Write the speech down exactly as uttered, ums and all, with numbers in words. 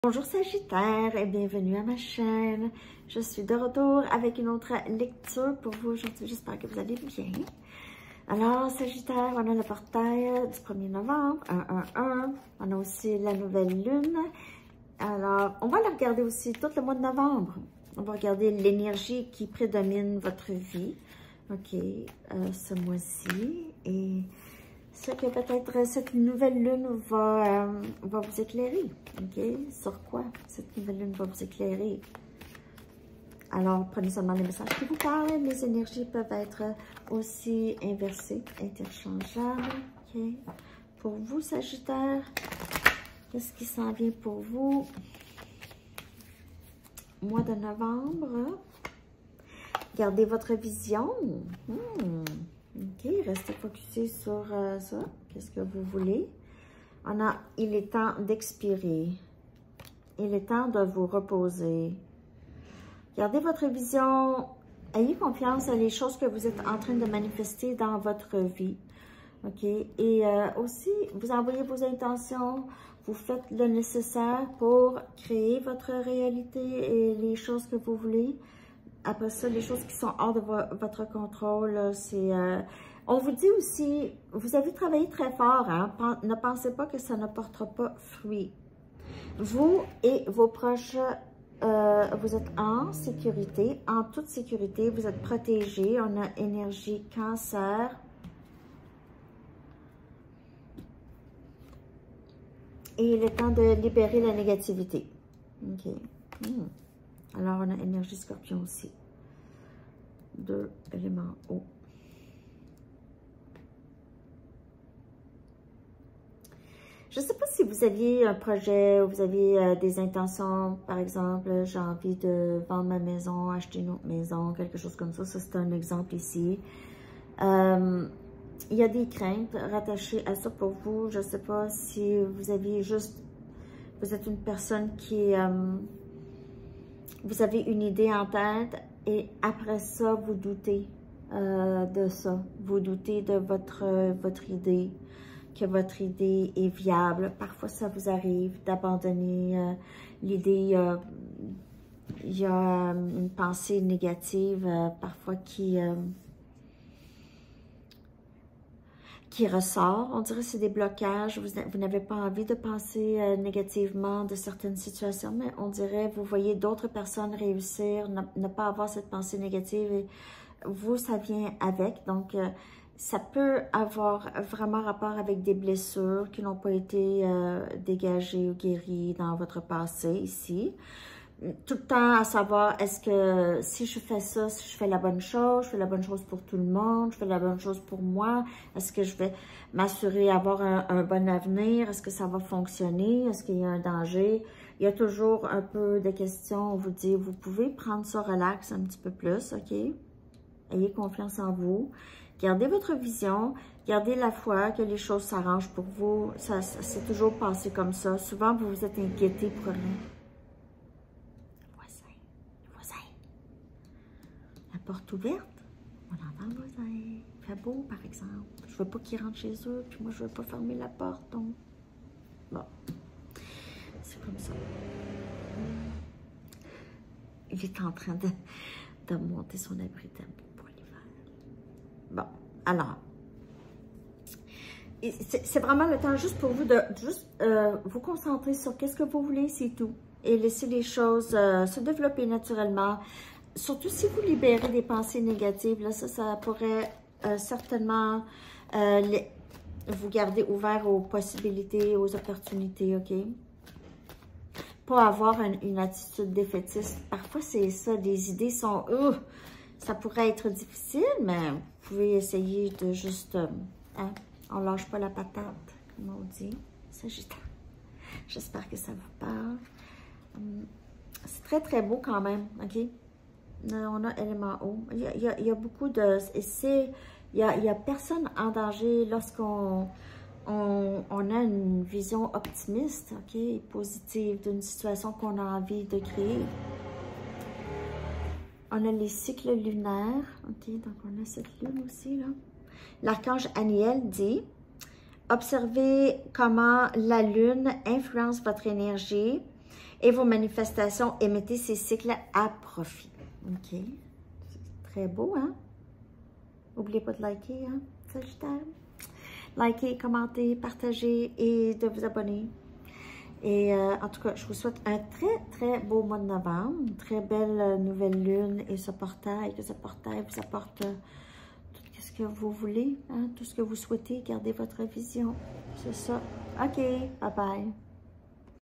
Bonjour Sagittaire et bienvenue à ma chaîne. Je suis de retour avec une autre lecture pour vous aujourd'hui. J'espère que vous allez bien. Alors Sagittaire, on a le portail du premier novembre, un un un. On a aussi la nouvelle lune. Alors, on va la regarder aussi tout le mois de novembre. On va regarder l'énergie qui prédomine votre vie. Ok, euh, ce mois-ci. Et ce que peut-être cette nouvelle lune va, euh, va vous éclairer. OK? Sur quoi cette nouvelle lune va vous éclairer? Alors, prenez seulement les messages qui vous parlent. Les énergies peuvent être aussi inversées, interchangeables. OK? Pour vous, Sagittaire, qu'est-ce qui s'en vient pour vous? Mois de novembre. Gardez votre vision. Hmm. OK, restez focusé sur euh, ça. Qu'est-ce que vous voulez? On a, il est temps d'expirer. Il est temps de vous reposer. Gardez votre vision. Ayez confiance à les choses que vous êtes en train de manifester dans votre vie. OK? Et euh, aussi, vous envoyez vos intentions. Vous faites le nécessaire pour créer votre réalité et les choses que vous voulez. Après ça, les choses qui sont hors de vo votre contrôle, c'est... Euh, on vous dit aussi, vous avez travaillé très fort, hein? Ne pensez pas que ça ne portera pas fruit. Vous et vos proches, euh, vous êtes en sécurité, en toute sécurité, vous êtes protégés. On a énergie cancer. Et il est temps de libérer la négativité. OK. Hmm. Alors, on a énergie scorpion aussi. Deux éléments eau. Je ne sais pas si vous aviez un projet ou vous aviez euh, des intentions, par exemple, j'ai envie de vendre ma maison, acheter une autre maison, quelque chose comme ça. Ça, c'est un exemple ici. Euh, il y a des craintes rattachées à ça pour vous. Je ne sais pas si vous aviez juste... Vous êtes une personne qui... Euh, vous avez une idée en tête et après ça, vous doutez euh, de ça. Vous doutez de votre, votre idée, que votre idée est viable. Parfois, ça vous arrive d'abandonner euh, l'idée. Euh, il y a euh, une pensée négative euh, parfois qui... Euh, qui ressort. On dirait que c'est des blocages. Vous, vous n'avez pas envie de penser euh, négativement de certaines situations, mais on dirait vous voyez d'autres personnes réussir, ne, ne pas avoir cette pensée négative. Et vous, ça vient avec. Donc, euh, ça peut avoir vraiment rapport avec des blessures qui n'ont pas été euh, dégagées ou guéries dans votre passé ici. Tout le temps à savoir, est-ce que si je fais ça, si je fais la bonne chose, je fais la bonne chose pour tout le monde, je fais la bonne chose pour moi, est-ce que je vais m'assurer d'avoir un, un bon avenir, est-ce que ça va fonctionner, est-ce qu'il y a un danger? Il y a toujours un peu de questions, on vous dit, vous pouvez prendre ça relax un petit peu plus, OK? Ayez confiance en vous, gardez votre vision, gardez la foi que les choses s'arrangent pour vous, ça, ça c'est toujours passé comme ça, souvent vous vous êtes inquiété pour rien. Porte ouverte, on entend le voisin. Il fait beau, par exemple. Je veux pas qu'ils rentrent chez eux, puis moi, je veux pas fermer la porte, donc... Bon. C'est comme ça. Il est en train de, de monter son abri thermique pour l'hiver. Bon, alors... C'est vraiment le temps juste pour vous de juste euh, vous concentrer sur qu'est-ce que vous voulez, c'est tout. Et laisser les choses euh, se développer naturellement. Surtout si vous libérez des pensées négatives, là, ça, ça pourrait euh, certainement euh, les, vous garder ouvert aux possibilités, aux opportunités, OK? Pas avoir une, une attitude défaitiste. Parfois, c'est ça, des idées sont... Uh, ça pourrait être difficile, mais vous pouvez essayer de juste... Euh, hein, on lâche pas la patate, comme on dit. Sagittaire. J'espère que ça vous parle. Hum, c'est très, très beau quand même, OK? On a élément eau. Il y a, il y a, il y a beaucoup de... Il y a, il y a personne en danger lorsqu'on on, on a une vision optimiste, OK, et positive d'une situation qu'on a envie de créer. On a les cycles lunaires, OK, donc on a cette lune aussi, là. L'archange Aniel dit, observez comment la lune influence votre énergie et vos manifestations et mettez ces cycles à profit. OK? Très beau, hein? N'oubliez pas de liker, hein, Sagittaire. Likez, commentez, partagez et de vous abonner. Et euh, en tout cas, je vous souhaite un très, très beau mois de novembre, une très belle euh, nouvelle lune et ce portail, que ce portail vous apporte euh, tout ce que vous voulez, hein, tout ce que vous souhaitez, gardez votre vision. C'est ça. OK, bye bye.